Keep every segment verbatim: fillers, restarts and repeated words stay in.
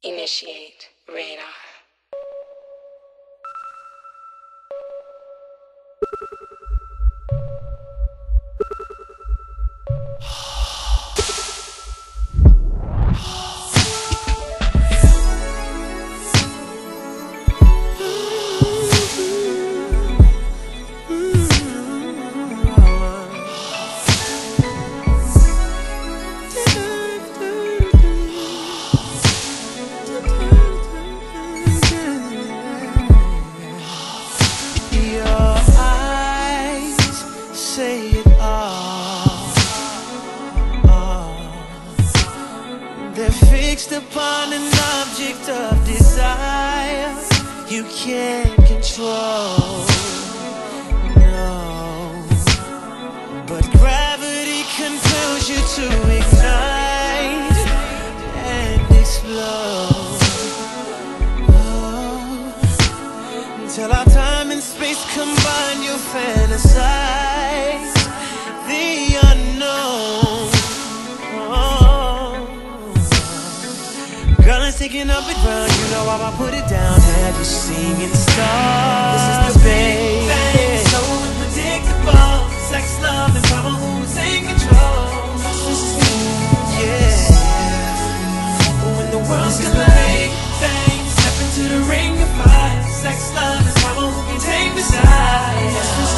Initiate radar. Say it all, all. They're fixed upon an object of desire you can't control, no. But gravity compels you to ignite and explode, oh. Until our time and space combine, you'll fantasize the unknown, oh. Girl, I'm taking up and round, you know how I put it down. Have you singing stars? This is the big bang, so unpredictable. Sex, love, and power, who's in control? Yeah. When the world's gonna big bang, step into the ring of fire. Sex, love, and power, who can take the side?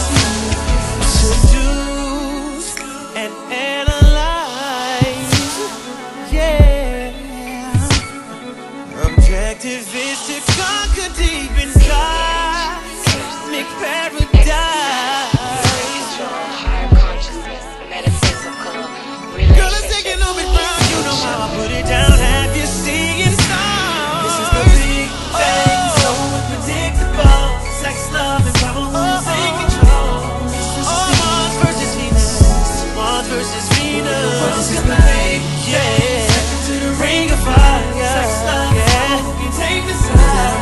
Seduce and analyze, yeah. Objective is to conquer deep inside, make paradise. Higher consciousness, metaphysical relationships. Girl, I'm taking over ground, you know how I put it down. Have you seen stars? This is the big bang, so unpredictable. Sex, love, and power, who's in control? Oh, Mars versus Venus, Mars versus Venus. The world's gonna make, yeah. Step into the ring of fire. Sex, love, and power, who can take the side?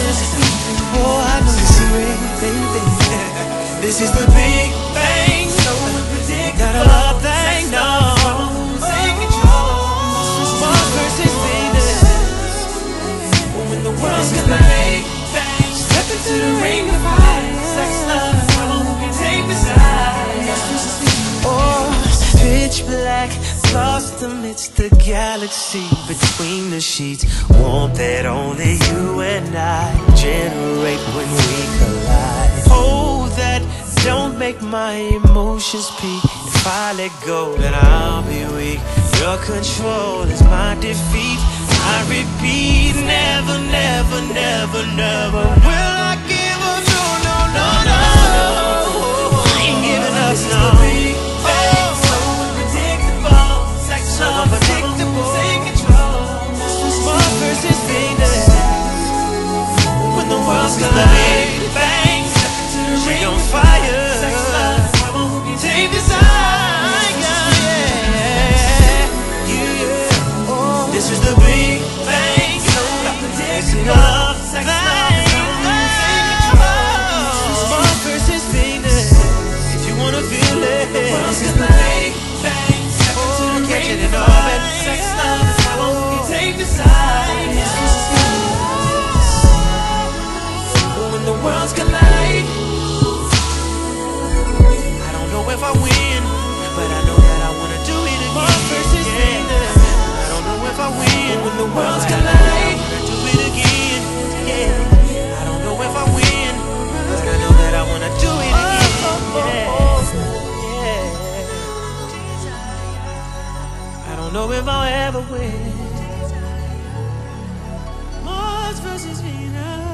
Oh, I know you see it, baby. This is the big bang, so unpredictable. Not a love thing, no. Who's in control? Mars versus Venus. When the world's gonna make bang, step into the ring of fire. Sex, love, and power, who can take the side? Oh, pitch black, lost amidst the galaxy between the sheets. Warmth that only you and I generate when we collide. Oh, that don't make my emotions peak. If I let go, then I'll be weak. Your control is my defeat. I repeat, never, never, never, never will I give up. No, no, no, no. I ain't giving up, no. Oh, so unpredictable. Sex, so unpredictable. Take control. Mars versus Venus. When the world's gonna big bang, step into the ring on fire. Sex, love, power, who can take this high? Yeah, yeah, yeah. Oh, this is the big bang, so unpredictable. Sex, love, power, who can take control? Mars versus Venus. If you wanna feel it, the world's gonna big bang, step into the ring of fire. Sex, love, power, who can take this high? When the world's collide, I don't know if I win, but I know that I wanna do it again. Mars versus Venus. I don't know if I win when the world's collide. I wanna do it again, yeah. I don't know if I win, but I know that I wanna do it again, yeah. I don't know if I'll ever win. Mars versus Venus.